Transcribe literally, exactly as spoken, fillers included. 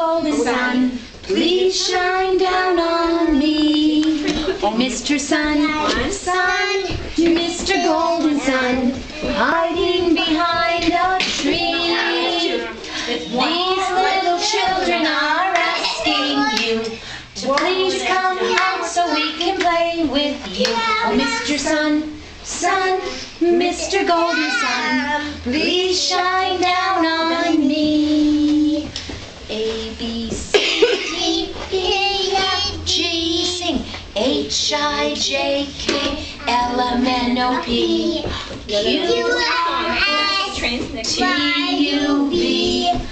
golden sun, please shine down on me. Oh, Mister Sun, Sun, Mister Golden Sun, hiding behind a tree. These little children are asking you to please come out so we can play with you. Oh, Mister Sun, Sun, Mister Golden Sun, please shine down on me. A, B, C, D, E, F, G, sing. H, I, J, K, L, M, N, O, P, Q, R, S, T, U, V,